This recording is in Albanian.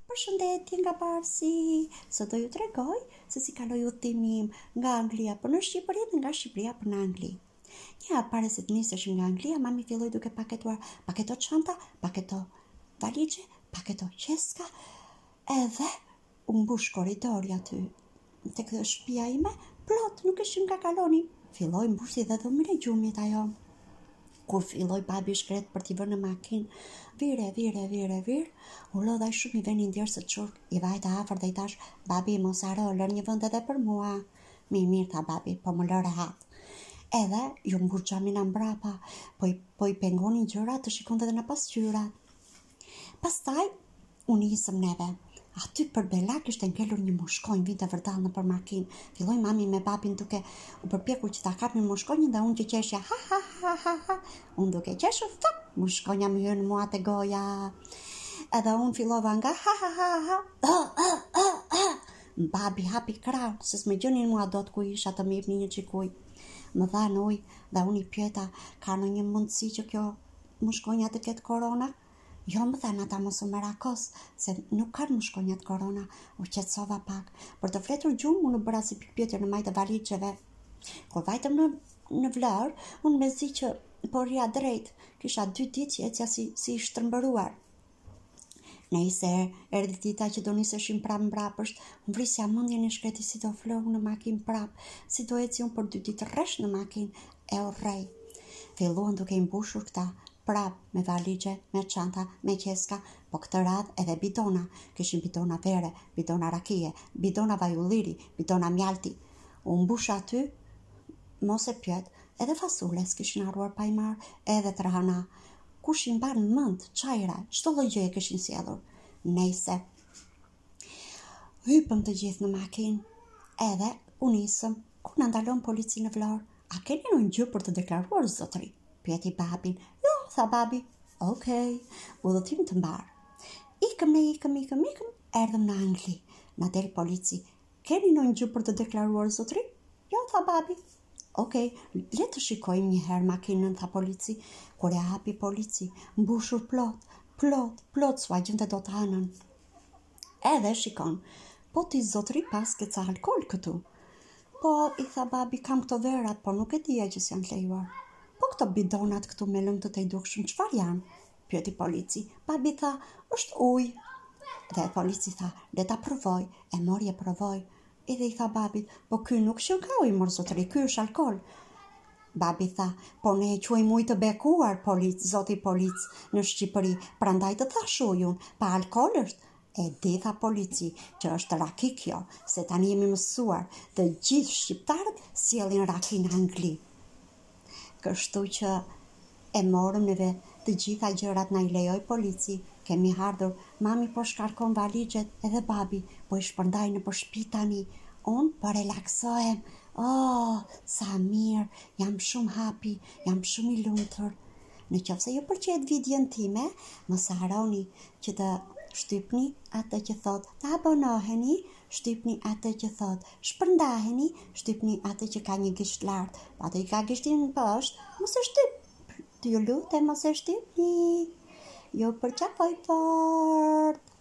Përshëndetje nga Parsi, sot do ju tregoj se si kaloi udhimi im nga Anglia për në Shqipëri dhe nga Shqipëria për në Angli. Një javë para se të niseshim nga Anglia, mami filloi duke paketuar paketo çanta, paketo valixhe, paketo qeska, edhe u mbush korridori aty tek shtëpia ime, plot, nuk ishim nga kaloni. Filloi mbushi dhe dhomën e gjumit ajo. Kur filloi babi shkret për t'i vënë në makinë, vir, u lodha shumë i veni ndjerë së çurk, i vajta afër dhe i tash, babi mos haro, lër një vend edhe për mua. Mirë, tha babi, po më lë rehat. Edhe ju mbur xhamin mbrapa, po i pengonin gjërat të shikonte edhe në pasqyra. Pastaj u nisëm neve. Aty për belak ishte ngelur një mushkonjë, vinte vërdall nëpër makinë. Filloi mami me babin duke u përpjekur që ta kapnin mushkonjën dhe unë që qeshja ha. Unë duke qeshur, mushkonja më hyn mua te goja. Edhe unë fillova nga ha. Babi hapi krahun, se s'më gjonin mua dot ku isha të më jepni një çikuj. Më dhan ujë dhe unë i pyeta, ka ndonjë mundësi që kjo mushkonja të ketë korona? Jo, më thanë ata, mos u merakos, se nuk kanë mushkonjat korona. U qetësova pak. Për të fletur gjumë, unë bëra si pikpyetje në majtë valixheve. Kur vajtëm në Vlorë, unë mezi që po rria drejt, kisha 2 ditë që ecja si i shtrëmbëruar. Nëse erdhi dita që do niseshim prap mbrapësht, unë vrisja mendjen e shkreti si do flohu në makinë prap, si do eci unë për 2 ditë rresh në makinë, e urrej. Filluan duke i mbushur këta prap me valixhe, me çanta, me qeska, po këtë radhë edhe bidona. Kishin bidona vere, bidona rakije, bidona vajulliri, bidona mjalti. U mbush aty, mos e pyet, edhe fasule s'kishin harruar pa i marr, edhe trahana. Kush i mban mend, çajra, çdo lloj gjëje kishin sjellur. Nëse hypëm të gjithë në makinë, edhe u nisëm. Kur na ndalon polici në Vlorë, a keni ndonjë gjë për të deklaruar, zotëri? Pyeti babin. Jo, tha babi. Okej, udhëtim të mbar. Ikëm, erdhëm në Angli. Na del polici. Keni ndonjë gjë për të deklaruar, zotëri? Jo, tha babi. Okej, le të shikojmë një herë makinën, tha polici. Kur e hapi polici, mbushur plot, s'ua gjente dot anën. Edhe shikon, po ti zotëri pas ke ca alkool këtu? Po, i tha babi, kam këto verat, por nuk e dija që s'janë të lejuar. Po këto bidonat këtu me lëng të dukshëm, çfarë janë? Pyeti polici. Babi tha, është ujë. Dhe polici tha, le ta provoj. E mori e provoj. Edhe i tha babit, po ky nuk qen ka ujë, mor zotëri, ky është alkool. Babi tha, po ne e quajmë ujë të bekuar, zoti polic, në Shqipëri, prandaj të thash ujun, pa alkool është. E di, tha polici, që është raki kjo, se tani jemi mësuar, të gjithë shqiptarët sjellin raki në Angli. Kështu që e morëm neve të gjitha gjërat na i lejoi polici. Kemi ardhur, mami po shkarkon valixhet edhe babi po i shpërndaj në shtëpi tani. Unë po relaksohem. Oh, sa mirë, jam shumë happy, jam shumë i lumtur. Në qoftë se ju pëlqejt videon time, mos harroni që të shtypni atë që thot të abonoheni, shtypni atë që thot shpërndaheni, shtypni atë që ka një gisht lart, atë që ka gishtin në poshtë, mos e shtyp. Ju lutem, mos e shtypni. Jo përqafoj fort.